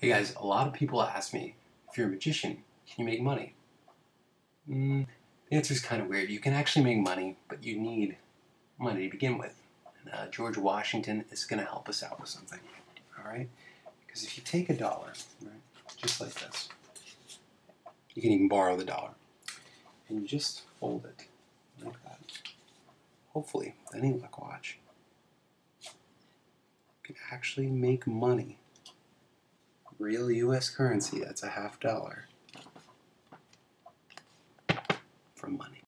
Hey guys, a lot of people ask me, if you're a magician, can you make money? The answer is kind of weird. You can actually make money, but you need money to begin with. And George Washington is going to help us out with something. All right? Because if you take $1, right, just like this, you can even borrow the dollar, and you just fold it like that. Hopefully, with any luck, watch, you can actually make money. Real U.S. currency, that's a $50 from money.